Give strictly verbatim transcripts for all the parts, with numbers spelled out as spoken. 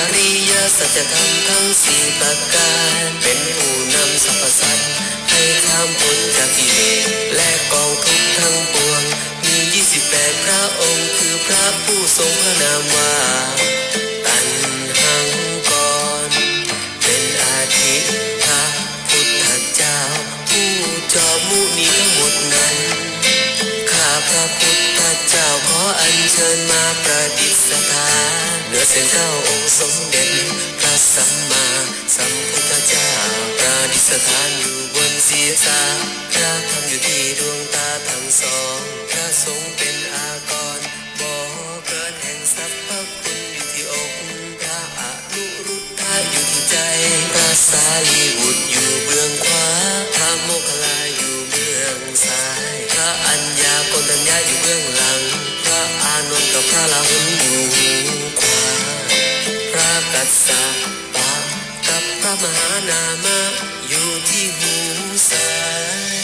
ริยสัจธรรมทั้งสี่ประการเป็นผู้นำสรรพสัตว์ให้ข้ามพ้นจากกิเลสและกองทุกข์ทั้งปวงมียี่สิบแปดพระองค์คือพระผู้ทรงพระนามว่าตัณหังกรเป็นอาทิพระพุทธเจ้าผู้จอมมุนีทั้งหมดนั้นข้าพระพุทธเจ้าขออัญเชิญมาประดิษฐานเนื้อเส้นเก้าองค์สมเด็จพระสัมมาสัมพุทธเจ้าประดิษฐานอยู่บนศีรษะพระธรรมอยู่ที่ดวงตาทั้งสองพระสงฆ์เป็นอากรบ่อเกิดแห่งสรรพคุณอยู่ที่อกพระอนุรุทธะอยู่ที่ใจพระสารีบุตรอยู่เบื้องขวาพระโมคคัลลาอยู่เบื้องซ้ายพระอัญญาโกณทัญญาอยู่เบื้องหลังพระอานนท์กับพระราหุลอยู่ขวาพระกัสสปะกับพระมหานามะอยู่ที่หูซ้าย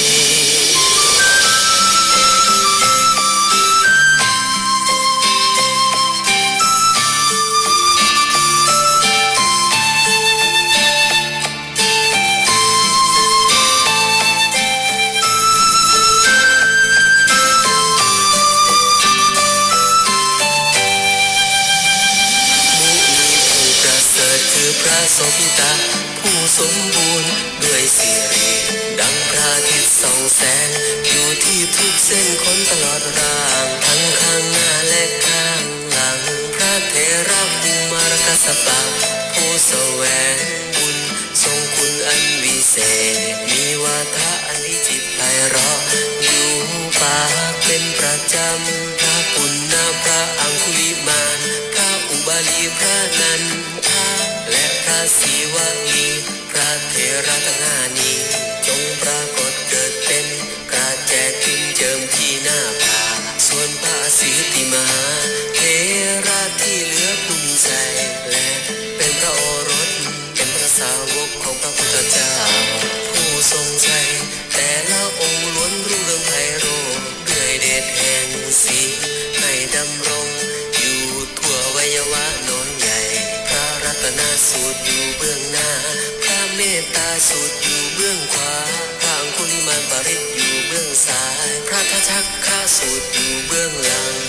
พระโสภิตาผู้สมบูรณ์ด้วยสิริดังพระอาทิตย์ส่องแสงอยู่ที่ทุกเส้นขนตลอดร่างทั้งข้างหน้าและข้างหลังพระเถระภูมารกัสสปะผู้แสวงบุญทรงคุณอันวิเศษมีวาทะอันวิจิตรไพเราะอยู่ปากเป็นประจำพระปุณณพระอังคุลิมานพระอุบาลีพระนันทาและพระศิวลีพระเถระทั้งห้านี้จงปรากฏเกิดเป็นกระแจขึ้นเจิมที่หน้าผาส่วนพระสิทธิมหาเถระที่เหลือผู้มีใจและเป็นพระโอรสเป็นพระสาวกของพระพุทธเจ้าผู้ทรงใจแต่ละองค์ล้วนรุ่งเรืองไพโรจน์ด้วยเดชแห่งศีลให้ดำรงอยู่ทั่วอวัยวะน้อยใหญ่พระรัตนสูตรอยู่เบื้องหน้าพระเมตตาสูตรอยู่เบื้องขวาพระอังคุลิมานปริตอยู่เบื้องซ้ายพระทัคคะสูตรอยู่เบื้องหลัง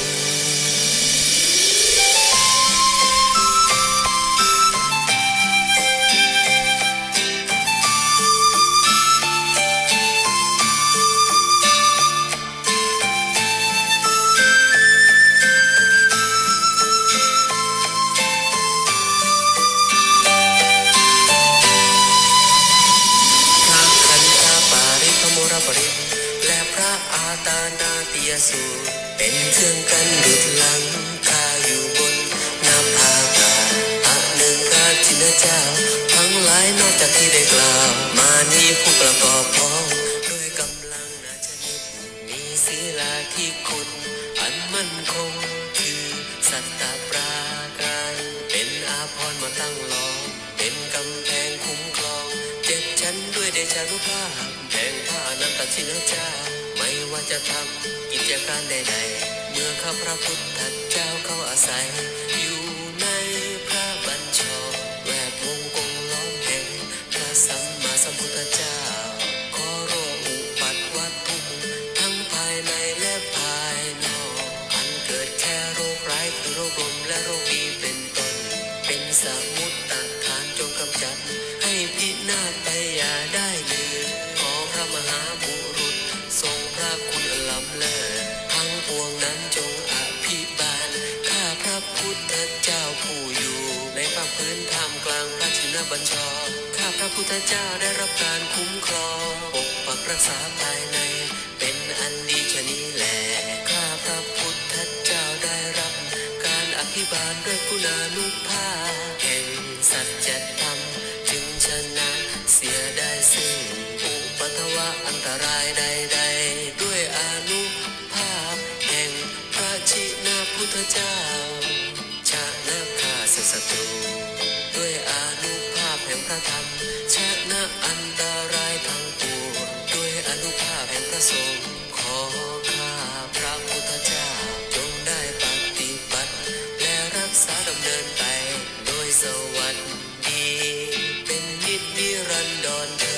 สูตรเป็นเครื่องกันดุจหลังคาอยู่บนหน้าผากาอะหนึ่งกาจินเจ้าทั้งหลายนอกจากที่ได้กล่าวมานี้ผู้ประกอบพ้องด้วยกำลังนาชนิดมีศีลาที่คุณอันมั่นคงคือสัตตปราการเป็นอาภรณ์มาตั้งล้อมเป็นกำแพงคุ้มครองเจ็ดชั้นด้วยเดชานุภาพแห่งพระอนันตชินเจ้าไม่ว่าจะทำกิจการใดๆเมื่อข้าพระพุทธเจ้าเข้าอาศัยอยู่ในพระบัญชรแวดวงกงล้อมแห่งพระสัมมาสัมพุทธเจ้าขอโรคอุปัตวัตถุทั้งภายในและภายนอกอันเกิดแค่โรคร้ายคือโรคลมและโรคดีเป็นต้นเป็นสมุตตฐานจงกำจัดให้พินาศไปอย่าได้เลยขอพระมหาบุรุษทรงพระคุณล้ำเลิศทั้งปวงนั้นจงอภิบาลข้าพระพุทธเจ้าผู้อยู่ในภาคพื้นท่ามกลางพระชินบัญชรข้าพระพุทธเจ้าได้รับการคุ้มครองปกปักรักษาภายในเป็นอันดีชนี้แหละข้าพระพุทธเจ้าได้รับการอภิบาลด้วยคุณานุภาพแห่งสัจธรรมจึงชนะเสียได้ซึ่งอุปัฏวะอันตรายใดๆด้วยอานุภาพแห่งพระชินพุทธเจ้าชนะข้าศึกศัตรูด้วยอานุภาพแห่งพระธรรมชนะอันตรายทั้งปวงด้วยอานุภาพแห่งพระสงฆ์ขอข้าพระพุทธเจ้าจงได้ปฏิบัติและรักษาดำเนินไปโดยวัสดีเป็นนิจนิรันดรเธอ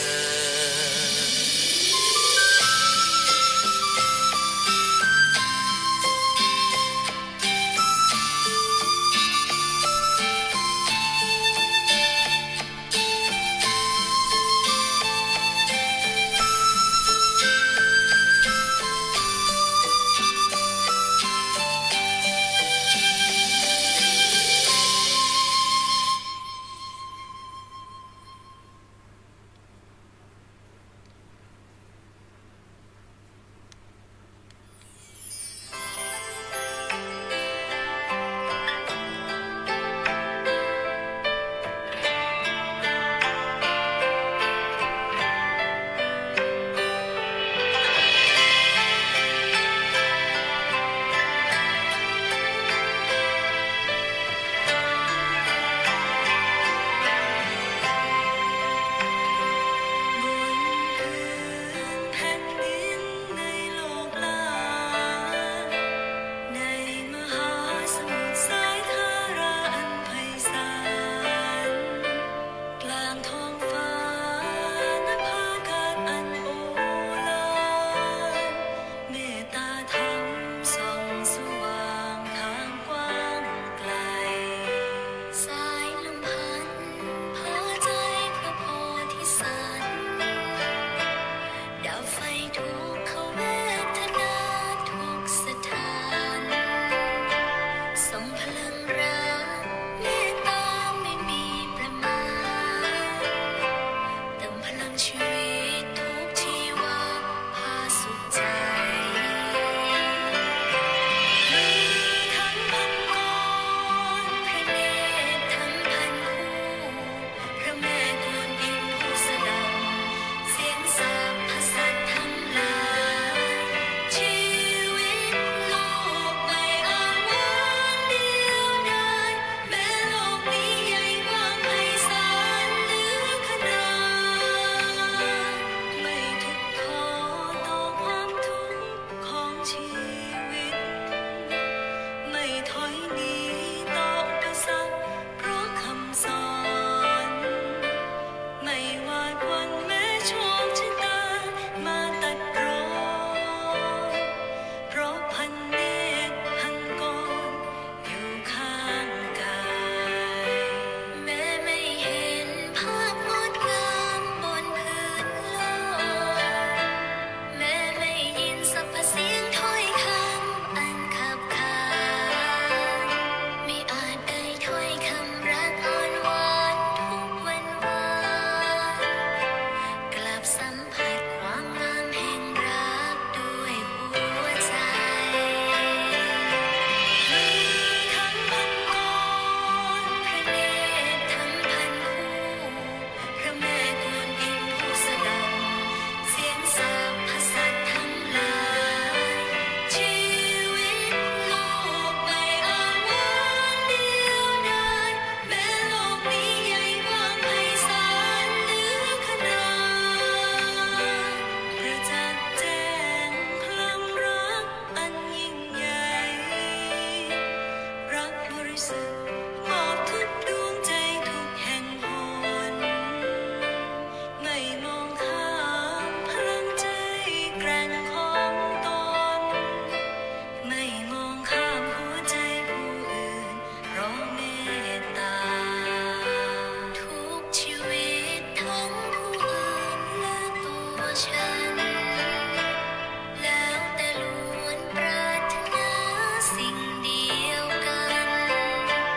แล้วแต่ล้วนปรารถนาสิ่งเดียวกัน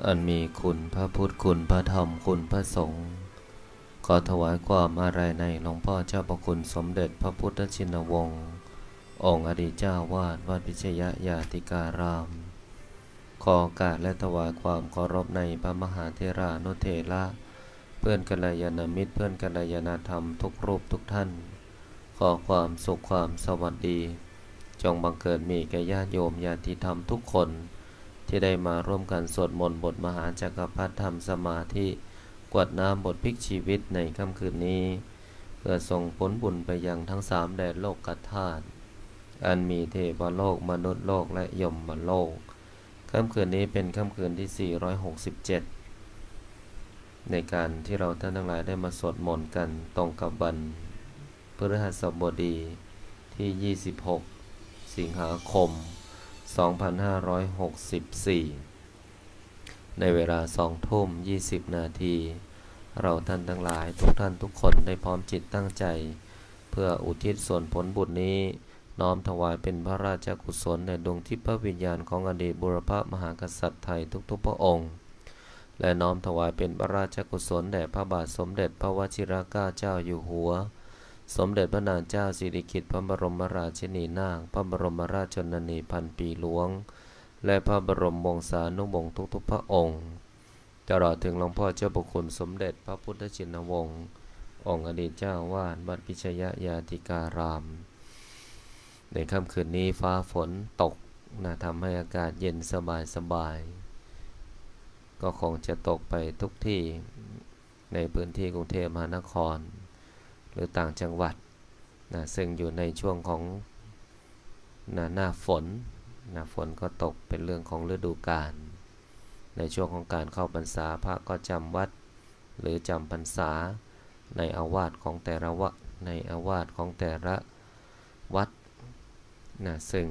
อันมีคุณพระพุทธคุณพระธรรมคุณพระสงฆ์ขอถวายความอาลัยในหลวงพ่อเจ้าประคุณสมเด็จพระพุทธชินวงศ์องค์อดีตเจ้าวาดวัดพิชยญาติการามขอโอกาสและถวายความเคารพในพระมหาเถรานุเถระเพื่อนกัลยาณมิตรเพื่อนกัลยาณธรรมทุกรูปทุกท่านขอความสุขความสวัสดีจงบังเกิดมีแก่ญาติโยมญาติธรรมทุกคนที่ได้มาร่วมกันสวดมนต์บทมหาจักรพรรดิธรรมสมาธิกวดน้ำบทพลิกชีวิตในค่ำคืนนี้เพื่อส่งผลบุญไปยังทั้งสามแดนโลกธาตุอันมีเทวโลกมนุษย์โลกและยมโลกค่ำคืนนี้เป็นค่ำคืนที่สี่ร้อยหกสิบเจ็ดในการที่เราท่านทั้งหลายได้มาสวดมนต์กันตรงกับวันพฤหัสบดีที่ยี่สิบหกสิงหาคมสองพันห้าร้อยหกสิบสี่ในเวลาสองทุ่มยี่สิบนาทีเราท่านทั้งหลายทุกท่านทุกคนได้พร้อมจิตตั้งใจเพื่ออุทิศส่วนผลบุญนี้น้อมถวายเป็นพระราชกุศลในดวงทิพย์วิญญาณของอดีตบุรพมหากษัตริย์ไทยทุกๆพระองค์และน้อมถวายเป็นพระราชกุศลแด่พระบาทสมเด็จพระวชิรเกล้าเจ้าอยู่หัวสมเด็จพระนางเจ้าสิริกิติ์พระบรมราชินีนาถพระบรมราชชนนีพันปีหลวงและพระบรมวงศานุวงศ์ทุกๆพระองค์ตลอดถึงหลวงพ่อเจ้าประคุณสมเด็จพระพุทธชินวงศ์องค์อดีตเจ้าวาดวัดพิชยญาติการามในค่ำคืนนี้ฟ้าฝนตกนะทำให้อากาศเย็นสบายสบายก็คงจะตกไปทุกที่ในพื้นที่กรุงเทพมหานครหรือต่างจังหวัดนะซึ่งอยู่ในช่วงของนะหน้าฝนนะฝนก็ตกเป็นเรื่องของฤดูกาลในช่วงของการเข้าพรรษาพระก็จำวัดหรือจำพรรษาในอาวาสของแต่ละวัดในอาวาสของแต่ละวัดนะซึ่ง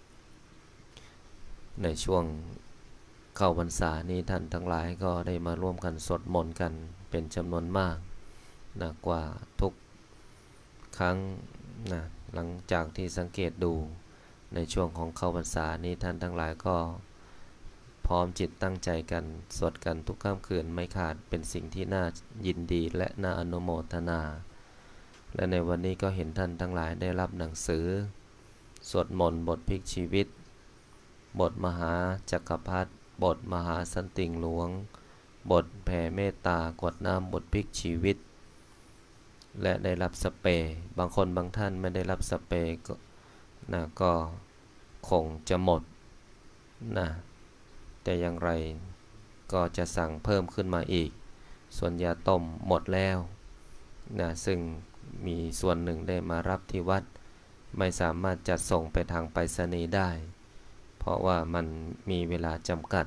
ในช่วงเข้าพรรษานี้ท่านทั้งหลายก็ได้มาร่วมกันสวดมนต์กันเป็นจำนวนมากนะกว่าทุกครั้งนะหลังจากที่สังเกตดูในช่วงของเข้าพรรษานี้ท่านทั้งหลายก็พร้อมจิตตั้งใจกันสวดกันทุกค่ำคืนไม่ขาดเป็นสิ่งที่น่ายินดีและน่าอนุโมทนาและในวันนี้ก็เห็นท่านทั้งหลายได้รับหนังสือสวดมนต์บทพลิกชีวิตบทมหาจักรพรรดิบทมหาสันติหลวงบทแผ่เมตตากวดน้ำบทพลิกชีวิตและได้รับสเปรย์บางคนบางท่านไม่ได้รับสเปรย์ก็นะก็คงจะหมดนะแต่อย่างไรก็จะสั่งเพิ่มขึ้นมาอีกส่วนยาต้มหมดแล้วนะซึ่งมีส่วนหนึ่งได้มารับที่วัดไม่สามารถจัดส่งไปทางไปรษณีย์ได้เพราะว่ามันมีเวลาจำกัด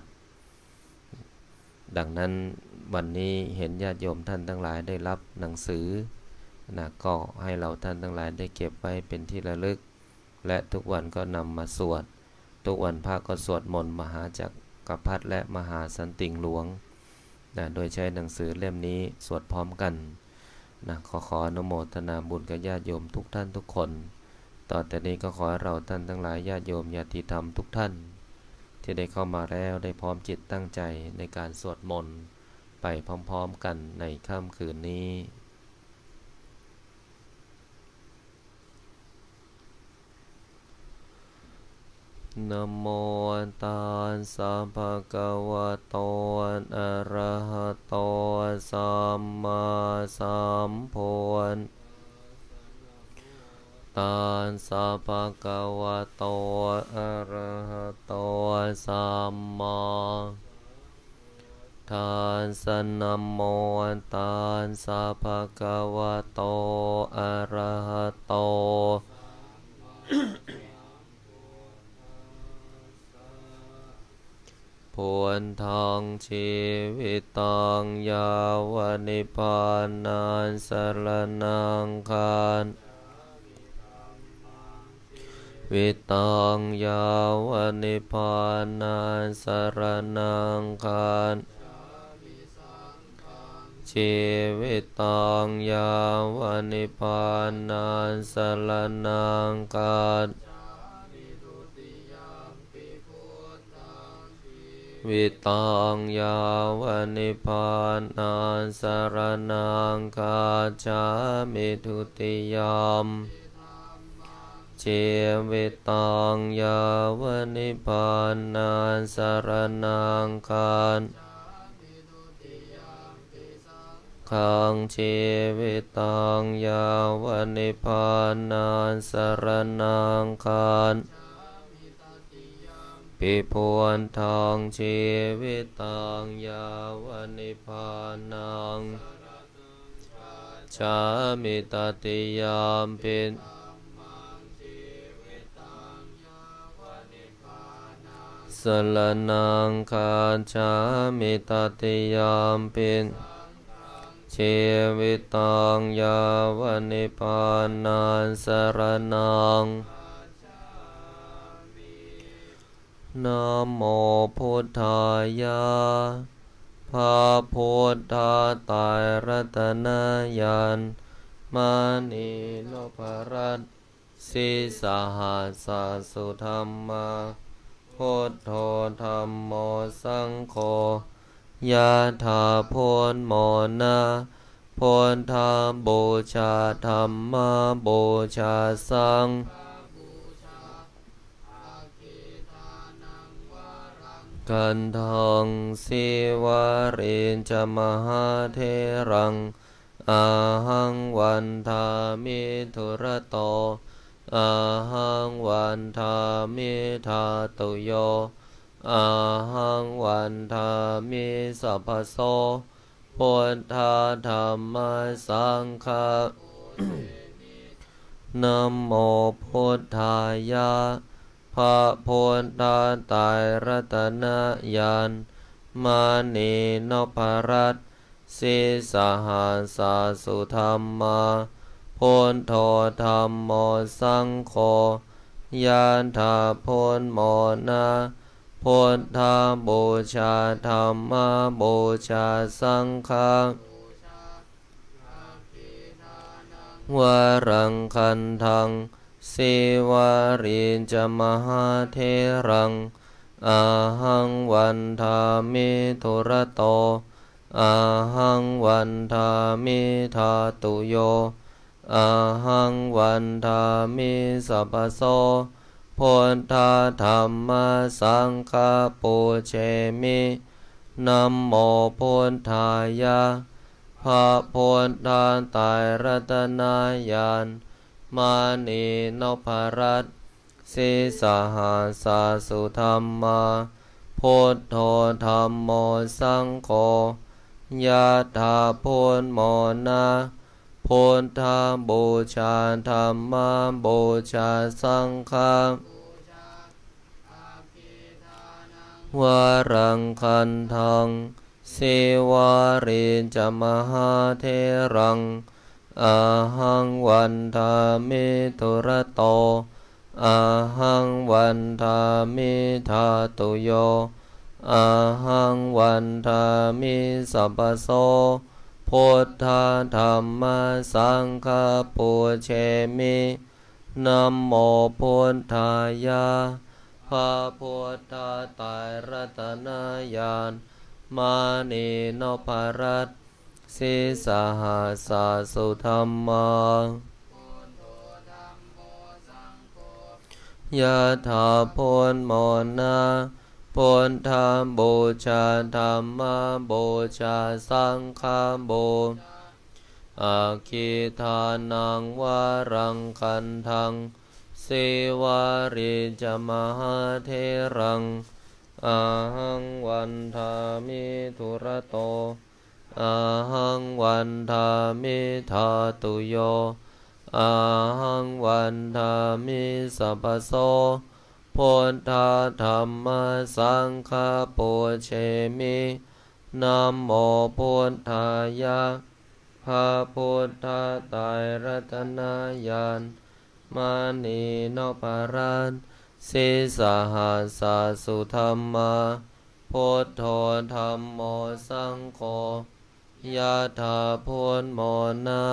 ดังนั้นวันนี้เห็นญาติโยมท่านทั้งหลายได้รับหนังสือนะก็ให้เราท่านทั้งหลายได้เก็บไว้เป็นที่ระลึกและทุกวันก็นำมาสวดทุกวันพระก็สวดมนต์มหาจักรพรรดิและมหาสันติหลวงนะโดยใช้หนังสือเล่มนี้สวดพร้อมกันนะขอขออนุโมทนาบุญกับญาติโยมทุกท่านทุกคนต่อแต่นี้ก็ขอให้เราท่านทั้งหลายญาติโยมญาติธรรมทุกท่านที่ได้เข้ามาแล้วได้พร้อมจิตตั้งใจในการสวดมนต์ไปพร้อมๆกันในค่ำคืนนี้นะโมตัสสะภะคะวะโตอะระหะโตสัมมาสัมพุทธัสสะภะคะวะโตอะระหะโตสัมมาทัสสะนะโมตัสสะภะคะวะโตอะระหะโตพุทธังชีวิตังยาวนิพพานังสรณังคัจฉามิวิตังยาวนิพพานังสรณังคัจฉามิชีวิตังยาวนิพพานังสรณังคัจฉามิวิตังยาวนิพพานาสรณังคาจามิทุติยามเจวิตังยาวนิพพานาสรณังคาขังเจวิตังยาวนิพพานาสรณังคาปิพวนทองชีวิตังยาวนิพพานังชามิตติยามปิสลนังคาชามิตติยามปิชีวิตังยาวนิพพานังสรณังนะโมพุทธายะพระพุทธาไตรรัตนญาณมานีนพรัตน์สีสหัสสุธรรมาพุทโธธัมโมสังโฆยะถาพุทโมนะพุทธาบูชาธัมมาบูชาสังกันทังสิวารินจมหาเทรังอาหังวันทามิทุระโตอาหังวันทามิทาตุโยอาหังวันทามิสัพพโสพุทธาธัมมาสังฆานะโมพุทธายะพระพุทธาไตรรัตนญาณมานีนพรัตน์สีสหัสสุธรรมาพุทโธธัมโมสังโฆยะถาพุทโมนะพุทธาบูชาธัมมาบูชาสังฆวรังคันทังสิวารินจมหาเทรังอาหังวันทามิทุระโตอาหังวันทามิทาตุโยอาหังวันทามิสัพพโสพุทธาธัมมาสังฆาปูเชมินะโมพุทธายะพระพุทธาไตรรัตนญาณมานีนพรัตน์สีสหัสสุธรรมาพุทโธธัมโมสังโฆยะถาพุทโมนะพุทธาบูชาธัมมาบูชาสังฆวรังคันทังสิวารินจมหาเทรังอาหังวันทามิทุระโตอาหังวันทามิทาตุโยอาหังวันทามิสัพพโสพุทธาธัมมาสังฆาปูเชมินะโมพุทธายะพระพุทธาไตรรัตนญาณมานีนพรัตน์สีสหัสสุธรรมาญาถาพุทโมนะพุทธาบูชาธัมมาบูชาสังฆาบูอาคิทานังวารังคันทังสิวาริจมหาเทรังอาหังวันทามิทุระโตอาหังวันทามิทาตุโยอาหังวันทามิสัพพโสพุทธาธัมมาสังฆาปูเชมินะโมพุทธายะพระพุทธาไตรรัตนญาณมานีนพรัตน์สีสหัสสุธรรมาพุทโธธัมโมสังโฆยะถาพุทโมนะ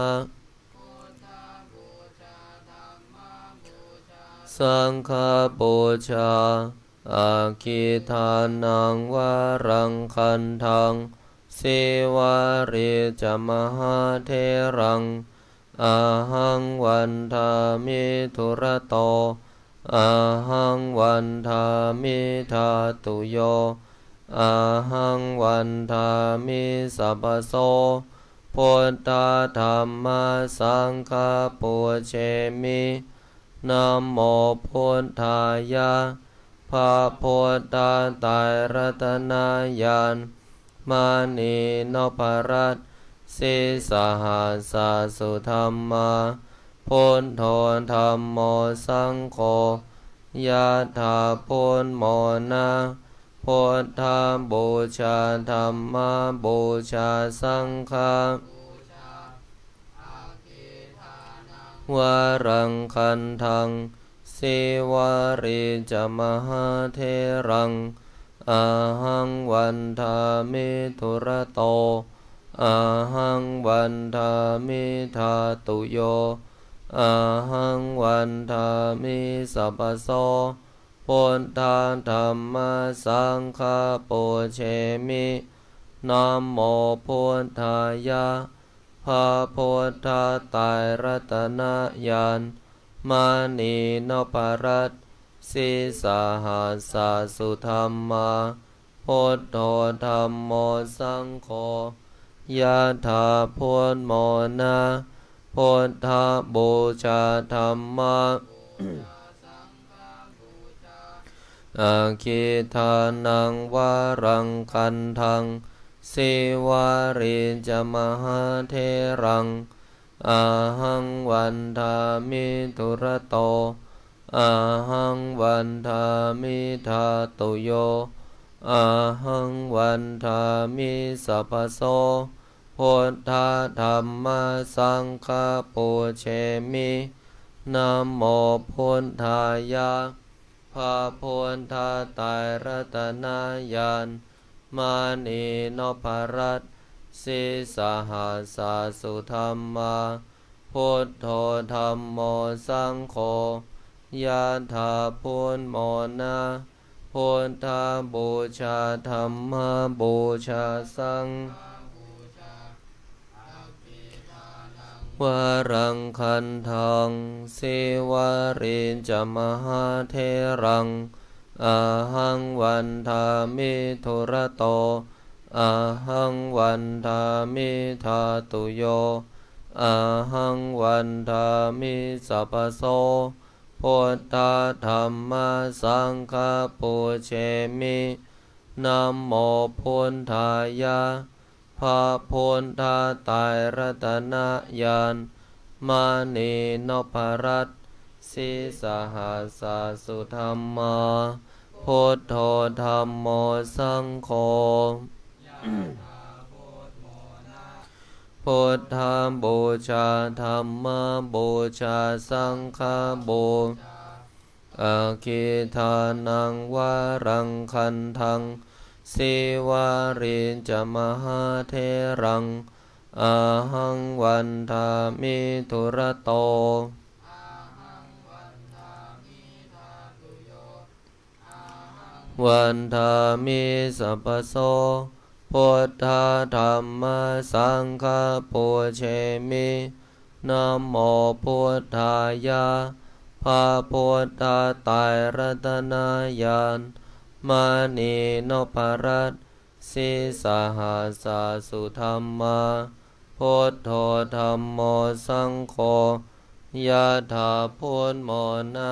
สังฆบูชาอาคิทานังวารังคันทังสิวาริจมหาเทรังอาหังวันทามิทุระโตอาหังวันทามิทาตุโยอาหังวันทามิสัพพโสพุทธธรรมสังฆปุเชมินะโมพุทธายะพระพุทธไตรรัตนญาณมานีนพรัตน์สิสหัสสสุธรรมาพุทโธธรรมโมสังโฆยะถาพุทโมนะพุทธบูชาธรรมบูชาสังฆวารังคันทังสิวาริจมหาเทรังอาหังวันทามิทุระโตอาหังวันทามิทาตุโยอาหังวันทามิสัพพโสพุทธธรรมสังฆปุเชมินะโมพุทธายะพระพุทธไตรรัตนญาณมานีนพรัตน์สิสหัสสสุธรรมาพุทโธธรรมโมสังโฆยะถาพุทโมนะพุทธบูชาธรรมะอาคิทานังวารังคันทังสิวาริจมหาเทรังอาหังวันทามิทุระโตอาหังวันทามิทาตุโยอาหังวันทามิสัพพโสพุทธธรรมสังฆปุเชมินะโมพุทธายะพระพุทธไตรรัตนญาณมานีนพรัตน์สิสหัสสสุธรรมาพุทโธธรรมโมสังโฆยะถาพุทโมนะพุทธบูชาธรรมบูชาสังวารังคันทังสิวาริจมหาเทรังอาหังวันทามิทุระโตอาหังวันทามิทาตุโยอาหังวันทามิสัพพโสพุทธธรรมสังฆปุเชมินะโมพุทธายะพระพุทธไตรรัตนญาณมานีนพรัตน์สิสหัสสสุธรรมาพุทโธธรรมโมสังโฆพุทธบูชาธรรมบูชาสังฆบูอาคิทานังวารังคันทังสิวาริจมหาเทรังอาหังวันทามิทุระโตวันทามิสัพพโสพุทธธรรมสังฆปุเชมินะโมพุทธายะพระพุทธไตรรัตนญาณมานีนพรัตน์สิสหัสสสุธรรมาพุทโธธรรมโมสังโฆยะถาพุทโมนะ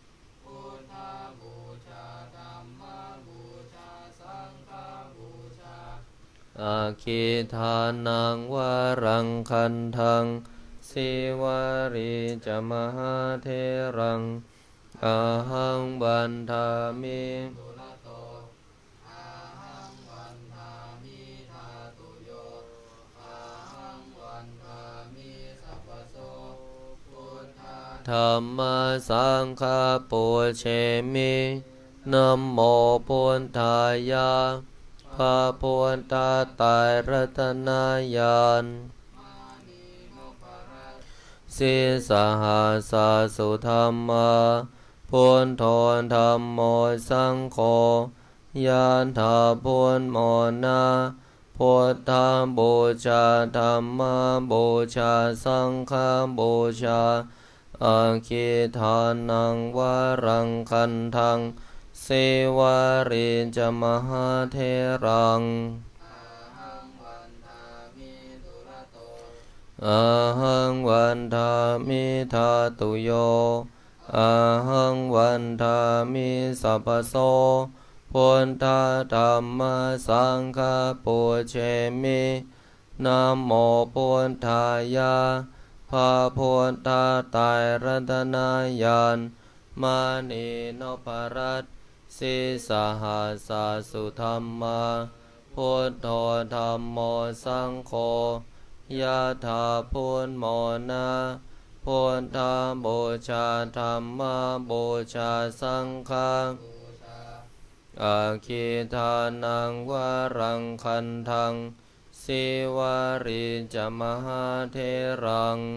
อาคิทานังวารังคันทังสิวาริจมหาเทรังอาหังวันทามิธรรมสังฆปุเชมินะโมพุทธายะพระพุทธไตรรัตนญาณสิสหัสสสุธรรมาพุทโธธัมโมสังโฆยะถาพุทโมนะพุทธบูชาธัมมบูชาสังฆบูชาอาคิทานังวรังคันทังเสวาริจมหาเทรังอาหังวันทามิทาตุโยอาหังวันทามิสัพพโสพุทธธัมมสังฆปุเชมินะโมพุทธายะพระพุทธไตรรัตนญาณมานีนพรัตน์สิสหัสสสุธัมมาพุทโธธัมโมสังโฆยะถาพุทโมนะพุทธบูชาธัมมบูชาสังฆอาคิทานังวรังคันทังสิวาริจมหาเทรัง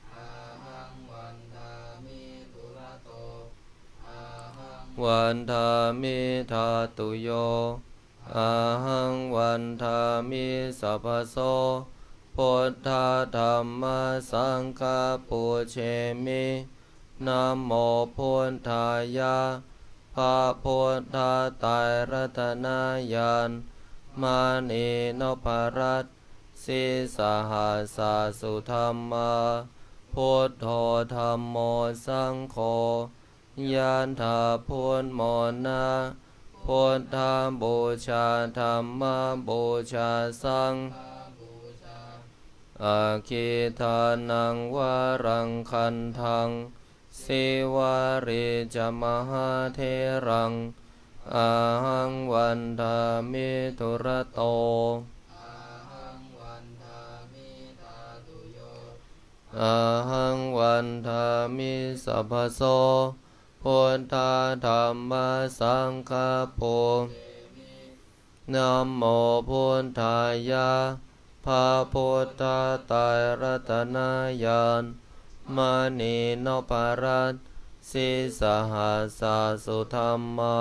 วันทามิทาตุโยอาหังวันทามิสัพพโสพุทธธัมมสังฆปุเชมินะโมพุทธายะพระพุทธไตรรัตนญาณมานีนพรัตน์สิสหัสสสุธัมมาพุทโธธัมโมสังโฆยันถาพุทโมนะพุทธบูชาธัมมบูชาสังอาคิทานังวรังคันทังสิวาริจมหาเทรังอาหังวันทามิทุรโตอาหังวันทามิสัพพโสพุทธธัมมสังฆปุนะโมพุทธายะพระพุทธไตรรัตนญาณมานีนพรัตน์สิสหัสสสุธัมมา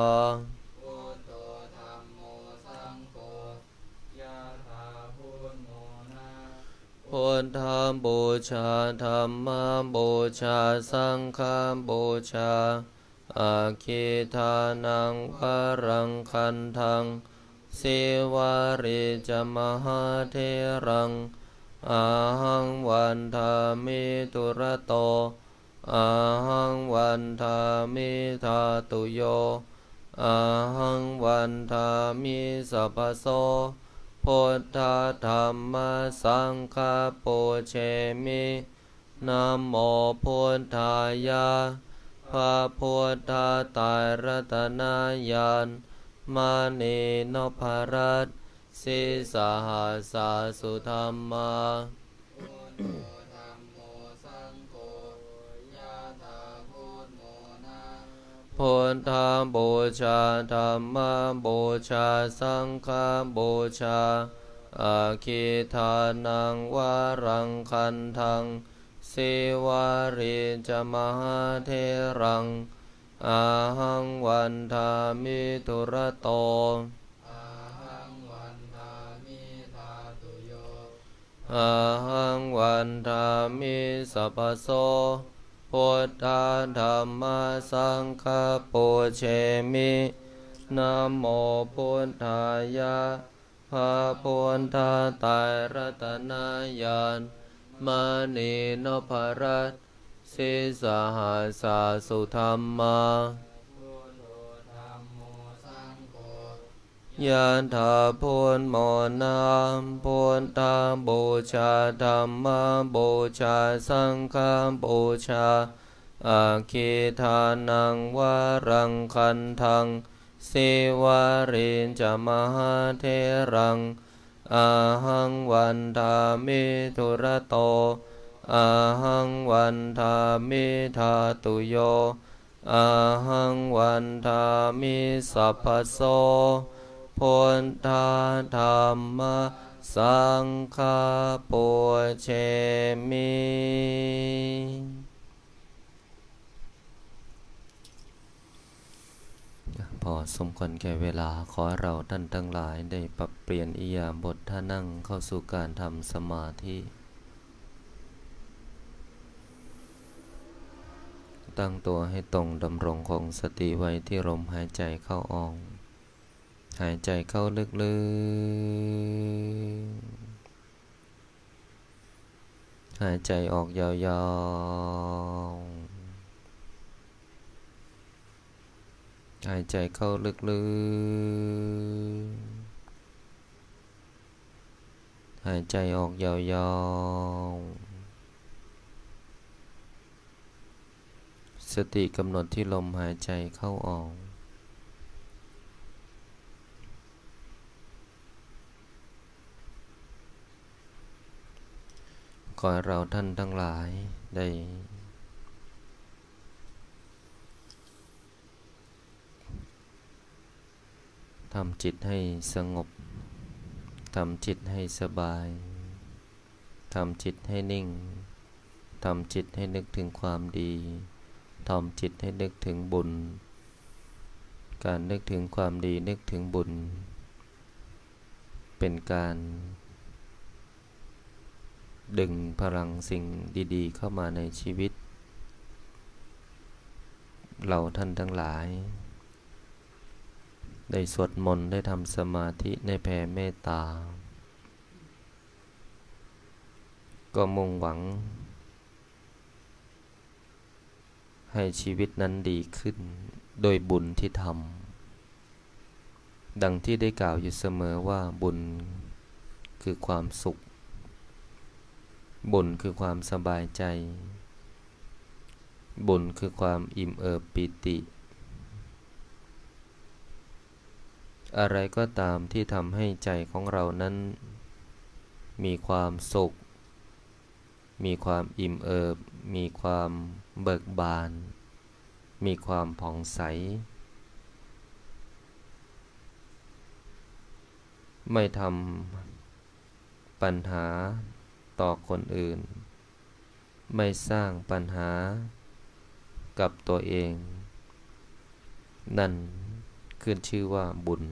พุทธบูชาธัมมบูชาสังฆบูชาอาคิทานังวรังคันทังสิวาริจมหาเทรังอาหังวันทามิทุรโตอาหังวันทามิทาตุโยอาหังวันทามิสัพพโสพุทธธัมมสังฆปุเชมินะโมพุทธายะพระพุทธไตรรัตนญาณมานีนพรัตน์สิสหัสสสุธัมมาพุทธบูชาธัมมบูชาสังฆบูชาอาคิทานังวรังคันทังสิวาริจมหาเทรังอาหังวันทามิทุรโตอาหังวันทามิสัพพโสพุทธธัมมสังฆปุเชมินะโมพุทธายะพระพุทธไตรรัตนญาณมานีนพรัตน์สิสหัสสสุธัมมายันถาพุทโมนะพุทธบูชาธัมมบูชาสังฆบูชาอาคิทานังวรังคันทังสิวาริจมหาเทรังอาหังวันทามิทุรโตอาหังวันทามิทาตุโยอาหังวันทามิสัพพโสพุทธธัมมสังฆปุเชมิพอสมควรแก่เวลาขอเราท่านทั้งหลายได้ปรับเปลี่ยนอิริยาบถท่านั่งเข้าสู่การทำสมาธิตั้งตัวให้ตรงดำรงคงสติไว้ที่ลมหายใจเข้าออกหายใจเข้าลึกๆหายใจออกยาวๆหายใจเข้าลึกๆหายใจออกยาวๆสติกำหนดที่ลมหายใจเข้าออกขอให้เราท่านทั้งหลายได้ทำจิตให้สงบทำจิตให้สบายทำจิตให้นิ่งทำจิตให้นึกถึงความดีทำจิตให้นึกถึงบุญการนึกถึงความดีนึกถึงบุญเป็นการดึงพลังสิ่งดีๆเข้ามาในชีวิตเราท่านทั้งหลายได้สวดมนต์ได้ทำสมาธิได้แผ่เมตตาก็มุ่งหวังให้ชีวิตนั้นดีขึ้นโดยบุญที่ทำดังที่ได้กล่าวอยู่เสมอว่าบุญคือความสุขบุญคือความสบายใจบุญคือความอิ่มเอิบปิติอะไรก็ตามที่ทำให้ใจของเรานั้นมีความสุขมีความอิ่มเอิบมีความเบิกบานมีความผ่องใสไม่ทำปัญหาต่อคนอื่นไม่สร้างปัญหากับตัวเองนั่นขึ้นชื่อว่าบุญ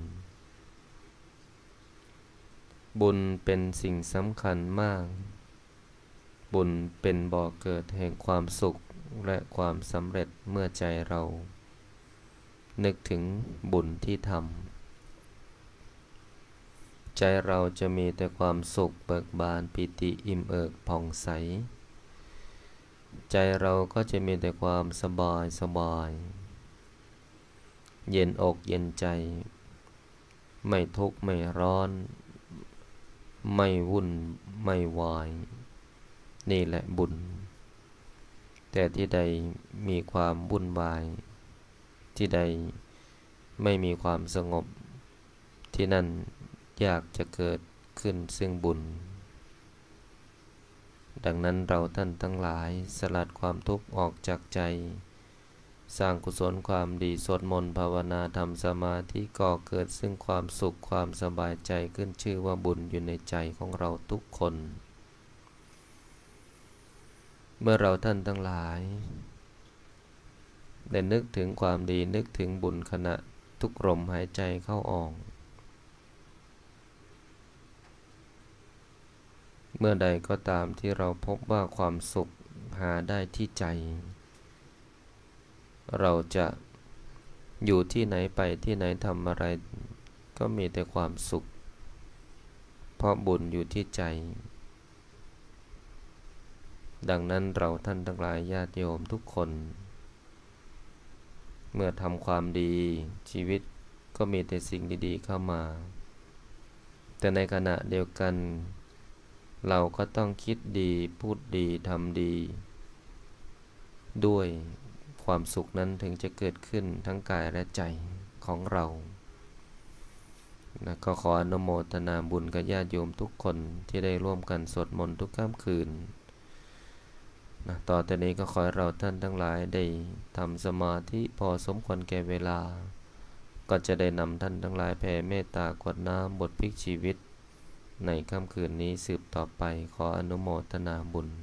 บุญเป็นสิ่งสำคัญมากบุญเป็นบ่อเกิดแห่งความสุขและความสำเร็จเมื่อใจเรานึกถึงบุญที่ทำใจเราจะมีแต่ความสุขเบิกบานปิติอิ่มเอิบผ่องใสใจเราก็จะมีแต่ความสบายสบายเย็นอกเย็นใจไม่ทุกข์ไม่ร้อนไม่วุ่นไม่วายนี่แหละบุญแต่ที่ใดมีความวุ่นวายที่ใดไม่มีความสงบที่นั่นยากจะเกิดขึ้นซึ่งบุญดังนั้นเราท่านทั้งหลายสลัดความทุกข์ออกจากใจสร้างกุศลความดีสวดมนต์ภาวนาทำสมาธิก่อเกิดซึ่งความสุขความสบายใจขึ้นชื่อว่าบุญอยู่ในใจของเราทุกคนเมื่อเราท่านทั้งหลายได้นึกถึงความดีนึกถึงบุญขณะทุกลมหายใจเข้าออกเมื่อใดก็ตามที่เราพบว่าความสุขหาได้ที่ใจเราจะอยู่ที่ไหนไปที่ไหนทำอะไรก็มีแต่ความสุขเพราะบุญอยู่ที่ใจดังนั้นเราท่านทั้งหลายญาติโยมทุกคนเมื่อทำความดีชีวิตก็มีแต่สิ่งดีๆเข้ามาแต่ในขณะเดียวกันเราก็ต้องคิดดีพูดดีทำดีด้วยความสุขนั้นถึงจะเกิดขึ้นทั้งกายและใจของเรานะก็ขออนุโมทนาบุญกับญาติโยมทุกคนที่ได้ร่วมกันสวดมนต์ทุกค่ำคืนนะต่อแต่นี้ก็ขอให้เราท่านทั้งหลายได้ทำสมาธิพอสมควรแก่เวลาก็จะได้นำท่านทั้งหลายแผ่เมตตากรวดน้ำบทพลิกชีวิตในค่ำคืนนี้สืบต่อไปขออนุโมทนาบุญ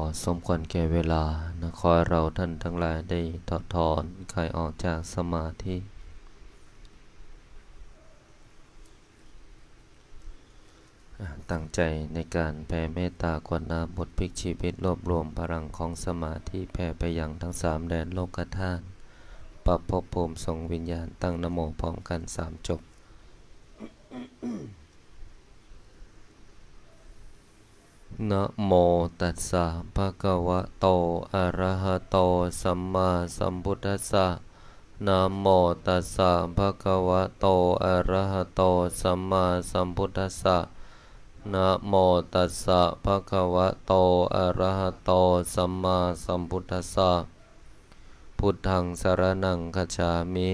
สมควรแก่เวลานะขอให้เราท่านทั้งหลายได้ถอดถอนคลายออกจากสมาธิตั้งใจในการแผ่เมตตากวดน้ำบทพลิกชีวิตรวบรวมพลังของสมาธิแผ่ไปยังทั้งสามแดนโลกธาตุปรับภพภูมิส่งวิญญาณตั้งนะโมพร้อมกันสามจบนะโมตัสสะภะคะวะโตอะระหะโตสัมมาสัมพุทธัสสะนะโมตัสสะภะคะวะโตอะระหะโตสัมมาสัมพุทธัสสะนะโมตัสสะภะคะวะโตอะระหะโตสัมมาสัมพุทธัสสะพุทธังสรณังคัจฉามิ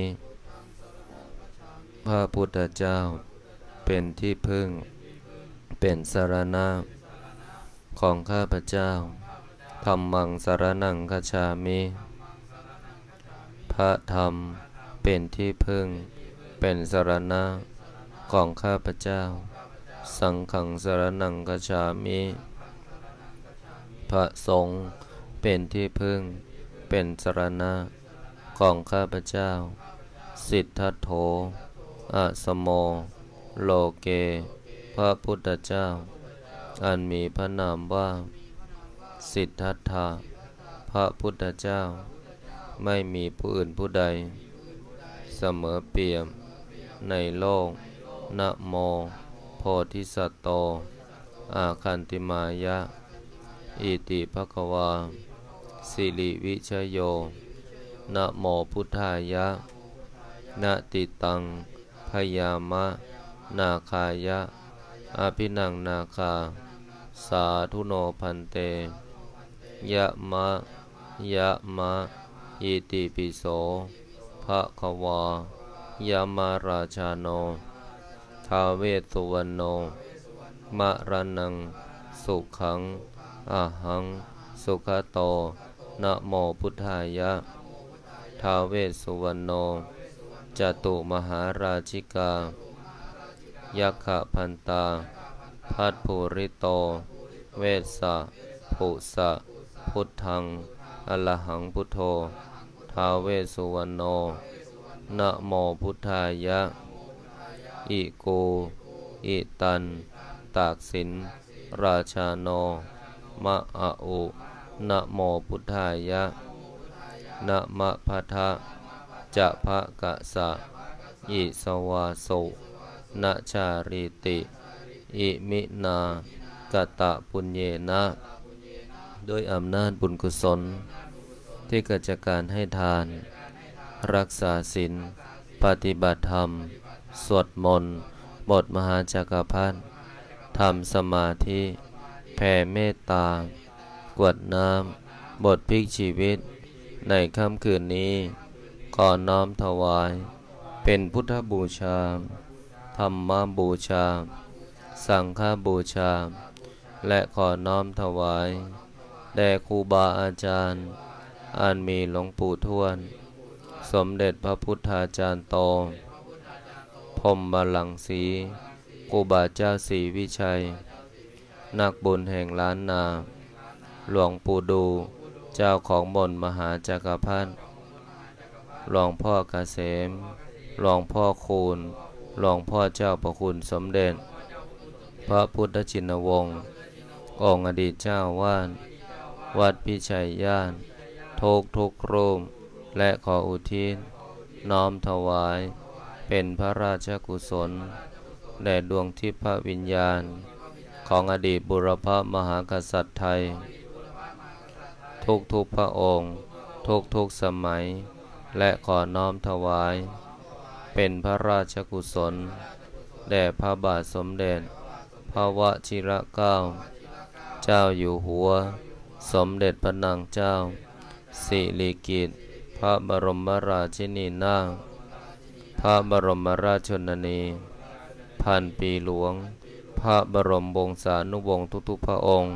พระพุทธเจ้าเป็นที่พึ่งเป็นสรณะของข้าพเจ้าธัมมังสรณังคัจฉามิพระธรรมเป็นที่พึ่งเป็นสรณะของข้าพเจ้าสังฆังสรณังคัจฉามิพระสงฆ์เป็นที่พึ่งเป็นสรณะของข้าพเจ้าสิทธัตโธอะสโมโลเกพระพุทธเจ้าอันมีพระนามว่าสิทธัตถะพระพุทธเจ้าไม่มีผู้อื่นผู้ใดเสมอเปี่ยมในโลกนะโมโพธิสัตโตอาคันติมายะอิติภควาสิริวิชโยนะโมพุทธายะนะติตังพยามะนาคายะอภินังนาคาสาธุโนพันเตยะมะยะมะอิติปิโสภะคะวายามาราชาโนทาเวสสุวรรณโนมะระนังสุขังอะหังสุขโตนะโมพุทธายะทาเวสสุวรรณโนจตุมหาราชิกายัคขพันตาพัทภูริโตเวสสะภุสะพุทธังอรหังพุทโธท้าวเวสสุวรรณโนนะโมพุทธายะอิโกอิตันตากสินราชาโนมะอะอุนะโมพุทธายะนะมะพะทะจะภะกะสะอิสวาสุนะชาริติอิมินากตะปุญเยนะด้วยอำนาจบุญกุศลที่เกิดจากการให้ทานรักษาศีลปฏิบัติธรรมสวดมนต์บทมหาจักรพรรดิทำสมาธิแผ่เมตตากรวดน้ำบทพลิกชีวิตในค่ำคืนนี้ขอน้อมถวายเป็นพุทธบูชาธรรมบูชาสังฆบูชาและขอน้อมถวายแด่ครูบาอาจารย์อันมีหลวงปู่ทวดสมเด็จพระพุทธาจารย์โตพรหมลังสีครูบาเจ้าศรีวิชัยนักบุญแห่งล้านนาหลวงปู่ดูเจ้าของมนต์มหาจักรพรรดิหลวงพ่อเกษมหลวงพ่อคูณหลวงพ่อเจ้าประคุณสมเด็จพระพุทธชินวงศ์องค์อดีตเจ้าวาดวัดพิชัยญาณทุกทุกรูปและขออุทิศน้อมถวายเป็นพระราชกุศลแด่ดวงทิพย์วิญญาณของอดีตบุรพมหากษัตริย์ไทยทุกทุกพระองค์ทุกทุกสมัยและขอน้อมถวายเป็นพระราชกุศลแด่พระบาทสมเด็จพระวชิรเกล้าเจ้าอยู่หัวสมเด็จพระนางเจ้าสิริกิติ์พระบรมราชินีนาถพระบรมราชชนนีพันปีหลวงพระบรมวงศานุวงศ์ทุกๆพระองค์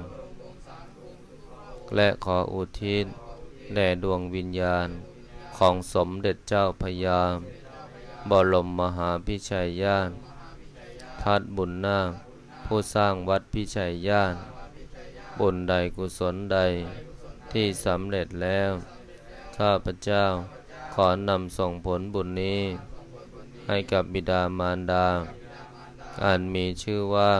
และขออุทิศแด่ดวงวิญญาณของสมเด็จเจ้าพระยาบรมมหาพิชัยญาณทัดบุญนาคผู้สร้างวัดพิชัยญาณบุญใดกุศลใดที่สำเร็จแล้วข้าพเจ้าขอนำส่งผลบุญนี้ให้กับบิดามารดาอันมีชื่อว่า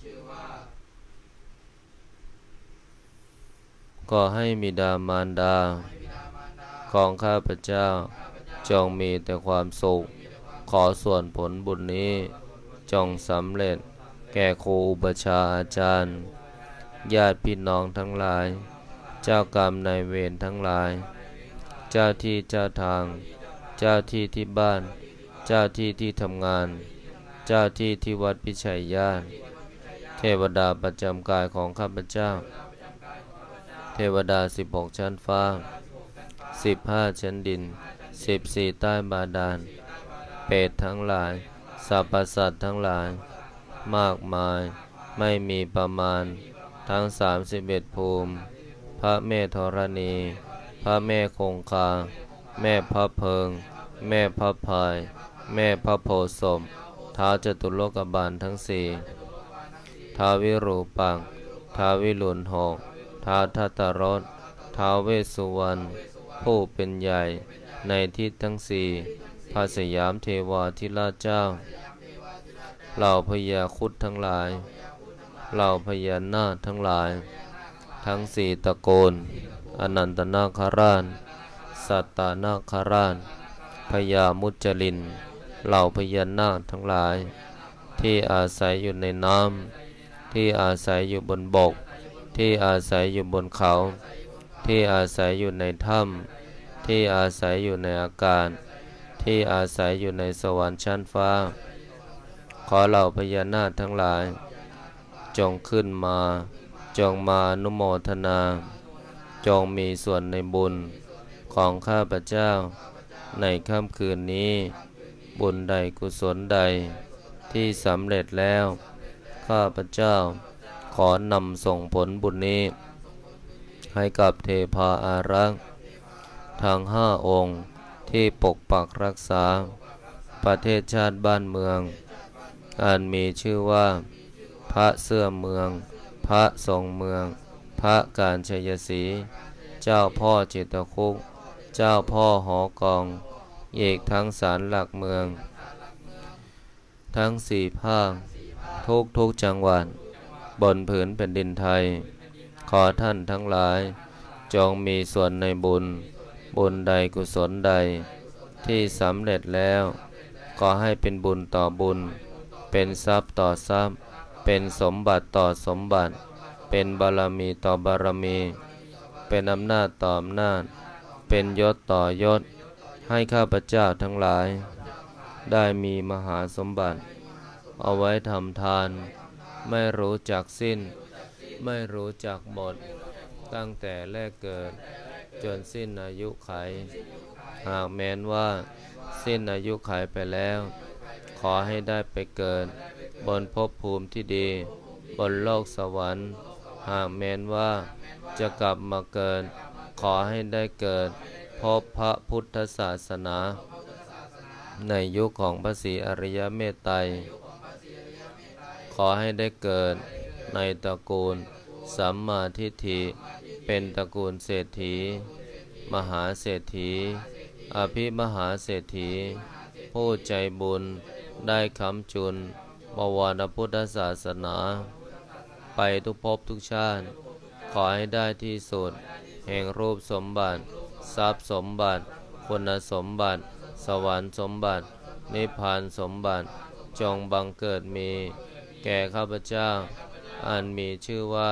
ขอให้บิดามารดาของข้าพเจ้าจงมีแต่ความสุขขอส่วนผลบุญนี้จงสำเร็จแก่ครูอุปัชฌาย์อาจารย์ญาติพี่น้องทั้งหลายเจ้ากรรมนายเวรทั้งหลายเจ้าที่เจ้าทางเจ้าที่ที่บ้านเจ้าที่ที่ทำงานเจ้าที่ที่วัดพิชัยญาณเทวดาประจำกายของข้าพเจ้าเทวดาสิบหกชั้นฟ้าสิบห้าชั้นดินสิบสี่ใต้บาดาลเปรตทั้งหลายสรรพสัตว์ทั้งหลายมากมายไม่มีประมาณทั้งสามสิบเอ็ดภูมิพระแม่ธรณีพระแม่คงคาแม่พระเพิงแม่พระพายแม่พระโพธิ์ศพท้าวจตุโลกบาลทั้งสี่ท้าววิรูปักษ์ท้าววิรุฬหกท้าวทัตตรสท้าวเวสสุวรรณผู้เป็นใหญ่ในทิศทั้งสี่พระสยามเทวาธิราชเจ้าเหล่าพญาครุฑทั้งหลายเหล่าพญานาคทั้งหลายทั้งสี่ตระกูลอนันตนาคราชสัตตนาคราชพญามุจลินเหล่าพญานาคทั้งหลายที่อาศัยอยู่ในน้ำที่อาศัยอยู่บนบกที่อาศัยอยู่บนเขาที่อาศัยอยู่ในถ้ำที่อาศัยอยู่ในอากาศที่อาศัยอยู่ในสวรรค์ชั้นฟ้าขอเหล่าพญานาคทั้งหลายจงขึ้นมาจงมาอนุโมทนาจงมีส่วนในบุญของข้าพเจ้าในค่ำคืนนี้บุญใดกุศลใดที่สำเร็จแล้วข้าพเจ้าขอนำส่งผลบุญนี้ให้กับเทพาอารักษ์ทั้งห้าองค์ที่ปกปักรักษาประเทศชาติบ้านเมืองอันมีชื่อว่าพระเสื้อเมืองพระทรงเมืองพระกาญจยศรีเจ้าพ่อจิตรคุกเจ้าพ่อหอกองเอกทั้งศาลหลักเมืองทั้งสี่ภาคทุกทุกจังหวัดบนผืนแผ่นดินไทยขอท่านทั้งหลายจงมีส่วนในบุญบุญใดกุศลใดที่สำเร็จแล้วขอให้เป็นบุญต่อบุญเป็นทรัพย์ต่อทรัพย์เป็นสมบัติต่อสมบัติเป็นบารมีต่อบารมีเป็นอำนาจต่ออำนาจเป็นยศต่อยศให้ข้าพเจ้าทั้งหลายได้มีมหาสมบัติเอาไว้ทำทานไม่รู้จักสิ้นไม่รู้จักหมดตั้งแต่แรกเกิดจนสิ้นอายุขัยหากแม้นว่าสิ้นอายุขัยไปแล้วขอให้ได้ไปเกิดบนภพภูมิที่ดีบนโลกสวรรค์หากแม้นว่าจะกลับมาเกิดขอให้ได้เกิดพบพระพุทธศาสนาในยุคของพระศรีอริยเมตไตรขอให้ได้เกิดในตระกูลสัมมาทิฏฐิเป็นตระกูลเศรษฐีมหาเศรษฐีอภิมหาเศรษฐีผู้ใจบุญได้ค้ำจุนบวรพุทธศาสนาไปทุกภพทุกชาติขอให้ได้ที่สุดแห่งรูปสมบัติทรัพย์สมบัติคุณสมบัติสวรรค์สมบัตินิพพานสมบัติจงบังเกิดมีแก่ข้าพเจ้าอันมีชื่อว่า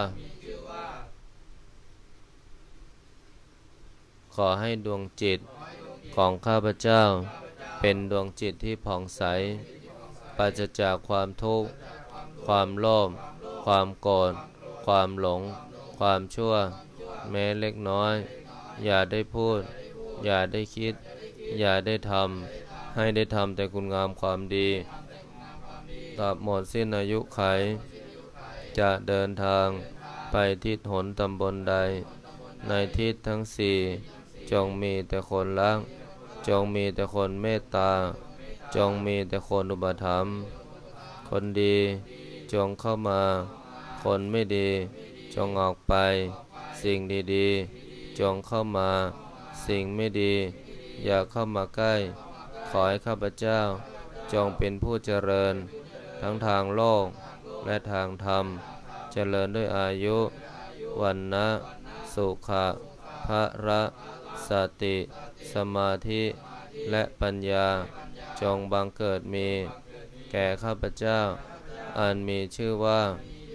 ขอให้ดวงจิตของข้าพเจ้าเป็นดวงจิตที่ผ่องใสปราศจากความทุกข์ความโลภความโกรธความหลงความชั่วแม้เล็กน้อยอย่าได้พูดอย่าได้คิดอย่าได้ทำให้ได้ทำแต่คุณงามความดีตราบหมดสิ้นอายุขัยจะเดินทางไปทิศหนตำบลใดในทิศทั้งสี่จงมีแต่คนรักจงมีแต่คนเมตตาจงมีแต่คนอุปถัมภ์คนดีจงเข้ามาคนไม่ดีจงออกไปสิ่งดีๆจงเข้ามาสิ่งไม่ดีอย่าเข้ามาใกล้ขอให้ข้าพเจ้าจงเป็นผู้เจริญทั้งทางโลกและทางธรรมเจริญด้วยอายุวันนะสุขะพระสติสมาธิและปัญญาจงบังเกิดมีแก่ข้าพเจ้าอันมีชื่อว่า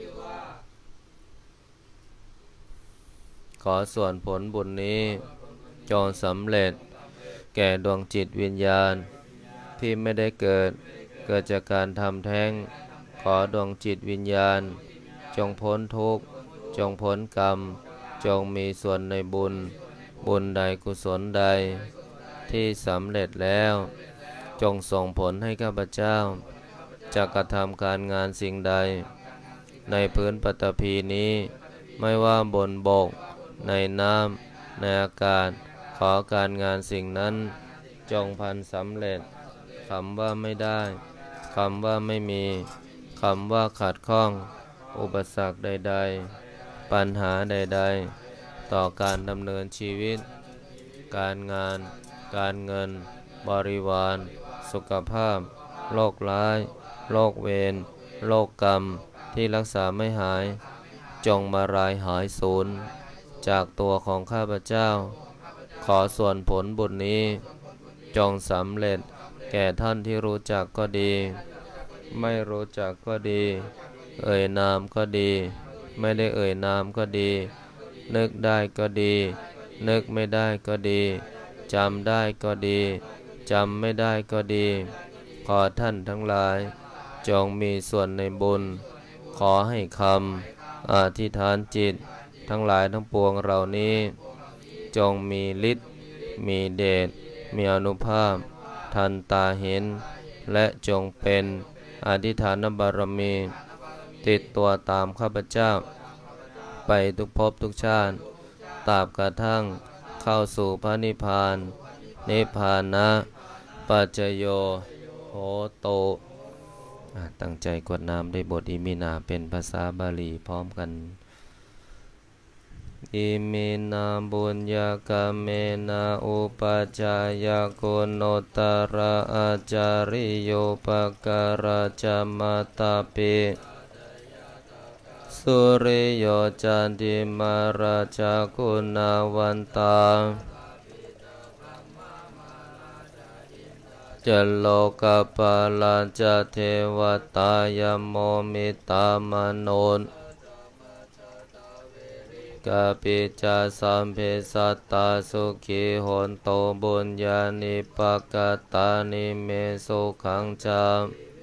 ขอส่วนผลบุญนี้จงสำเร็จแก่ดวงจิตวิญญาณที่ไม่ได้เกิดเกิดจากการทำแท้งขอดวงจิตวิญญาณจงพ้นทุกข์จงพ้นกรรมจงมีส่วนในบุญบุญใดกุศลใดที่สำเร็จแล้วจงส่งผลให้ข้าพเจ้าจะกระทำการงานสิ่งใดในพื้นปฐพีนี้ไม่ว่าบนบกในน้ำในอากาศขอการงานสิ่งนั้นจงพันสำเร็จคำว่าไม่ได้คำว่าไม่มีคำว่าขัดข้องอุปสรรคใดๆปัญหาใดๆต่อการดำเนินชีวิตการงานการเงินบริวารสุขภาพโรคร้ายโรคเวรโรคกรรมที่รักษาไม่หายจงมารายหายสูญจากตัวของข้าพเจ้าขอส่วนผลบุญนี้จงสำเร็จแก่ท่านที่รู้จักก็ดีไม่รู้จักก็ดีเอ่ยนามก็ดีไม่ได้เอ่ยนามก็ดีนึกได้ก็ดีนึกไม่ได้ก็ดีจำได้ก็ดีจำไม่ได้ก็ดีขอท่านทั้งหลายจงมีส่วนในบุญขอให้คำอธิษฐานจิตทั้งหลายทั้งปวงเหล่านี้จงมีฤทธิ์มีเดชมีอานุภาพทันตาเห็นและจงเป็นอธิษฐานบารมีติดตัวตามข้าพเจ้าไปทุกภพทุกชาติตราบกระทั่งเข้าสู่พระนิพพานนิพพานะปัจจโยโหโตตั้งใจกวดน้ำด้วยบทอิมินาเป็นภาษาบาลีพร้อมกันอิมินาบุญญากาเมนะอุปัจจายโกโนตระอาจาริโยปการะจามตาปิสุริโยจันติมาราชคุณาวันตาจะโลกปาลาจะเทวตายโมมิตามโนนกาปิจาสัมเพสัตตาสุขีโหนโตบุญญาณิปกตานิเมสุขังจาม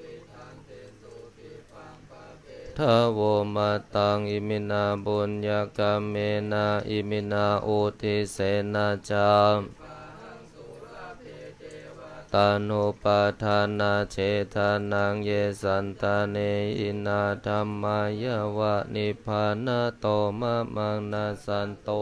ทโวมาตังอิมินาบุญญากาเมนะอิมินาอุทิเสนาจามตานุปาทานาเชทานังเยสันตาเนอินาธัมมายาวะนิพพานะโตมะมังนาสันโต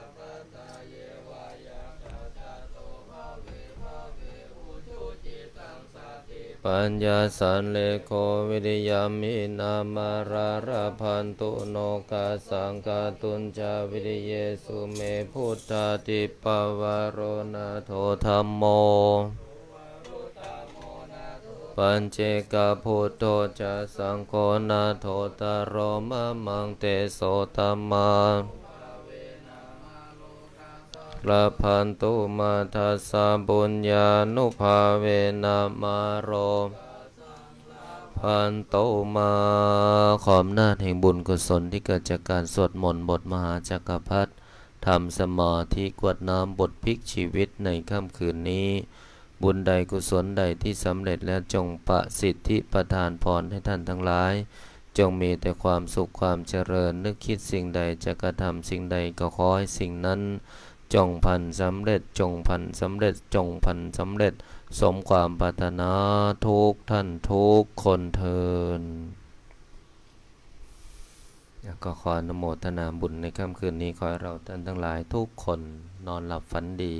ปัญญาสันเลโควิริยามินามาราราพันตุโนกาสังกาตุนจาวิริเยสุเมพุทธาติปวารณาโทธัมโมปัญเจกพุทโธจะสังโฆนาโทตโรมะมังเตโสตัมมาละพันตุมาทัสสะบุญญาณุภาเวนะมาโรพันตุมาขออำนาจแห่งบุญกุศลที่เกิดจากการสวดมนต์บทมหาจักรพรรดิทำสมาธิกวดน้ำบทพลิกชีวิตในค่ำคืนนี้บุญใดกุศลใดที่สำเร็จแล้วจงประสิทธิประทานพรให้ท่านทั้งหลายจงมีแต่ความสุขความเจริญนึกคิดสิ่งใดจะกระทำสิ่งใดก็ขอให้สิ่งนั้นจงพันสำเร็จจงพันสำเร็จจงพันสำเร็จสมความปรารถนาทุกท่านทุกคนเทินก็ขออนุโมทนาบุญในค่ำคืนนี้ขอให้เราท่านทั้งหลายทุกคนนอนหลับฝันดี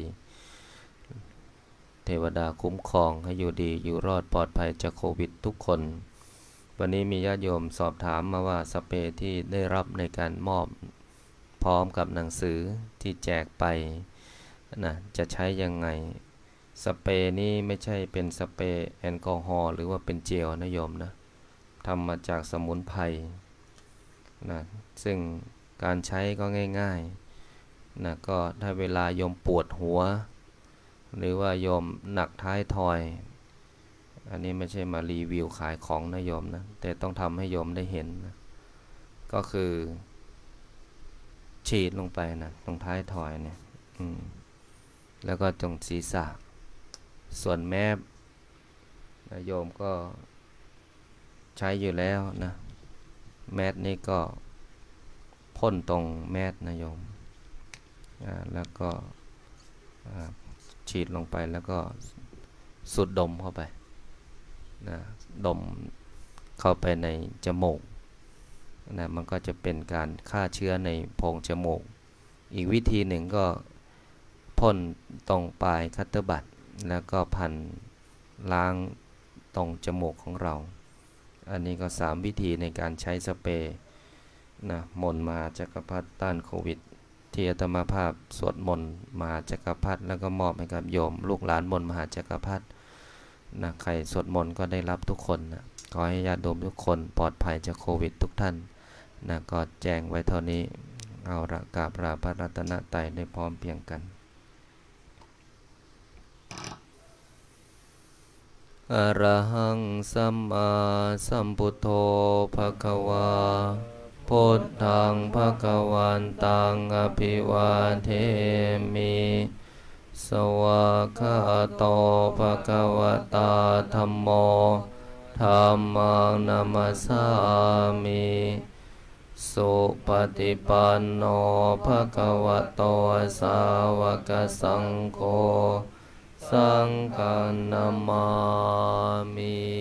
เทวดาคุ้มครองให้อยู่ดีอยู่รอดปลอดภัยจากโควิดทุกคนไปวันนี้มีญาติโยมสอบถามมาว่าสเปรย์ที่ได้รับในการมอบพร้อมกับหนังสือที่แจกไปนะจะใช้ยังไงสเปรย์นี้ไม่ใช่เป็นสเปรย์แอลกอฮอล์หรือว่าเป็นเจลนะโยมนะทำมาจากสมุนไพรนะซึ่งการใช้ก็ง่ายๆนะก็ถ้าเวลาโยมปวดหัวหรือว่าโยมหนักท้ายทอยอันนี้ไม่ใช่มารีวิวขายของนะโยมนะแต่ต้องทำให้โยมได้เห็นนะก็คือฉีดลงไปนะตรงท้ายทอยเนี่ยอืมแล้วก็ตรงศีรษะส่วนแมสนะโยมก็ใช้อยู่แล้วนะแมสนี่ก็พ่นตรงแมสนะโยมแล้วก็ฉีดลงไปแล้วก็สูดดมเข้าไปนะดมเข้าไปในจมูกนะมันก็จะเป็นการฆ่าเชื้อในโพรงจมูกอีกวิธีหนึ่งก็พ่นตรงปลายคัตเตอร์บัดแล้วก็พันล้างตรงจมูกของเราอันนี้ก็สามวิธีในการใช้สเปรย์นะมนต์มหาจักรพรรดิต้านโควิดที่อาตมาภาพสวดมนต์มหาจักรพรรดิแล้วก็มอบให้กับโยมลูกหลานมนต์มหาจักรพรรดินะใครสวดมนต์ก็ได้รับทุกคนนะขอให้ญาติโยมทุกคนปลอดภัยจากโควิดทุกท่านนะก็แจ้งไว้เท่านี้เอาละกราบลาพระรัตนตรัยได้พร้อมเพียงกันอะระหังสัมมาสัมพุทโธภคะวาพุทธังภคะวันตังอภิวาเทมิสวากขาโตภคะวตาธัมโมธัมมังนัมสสามิสุปฏิปันโนภคะวะโตสาวกสังโฆสังฆังนามามิ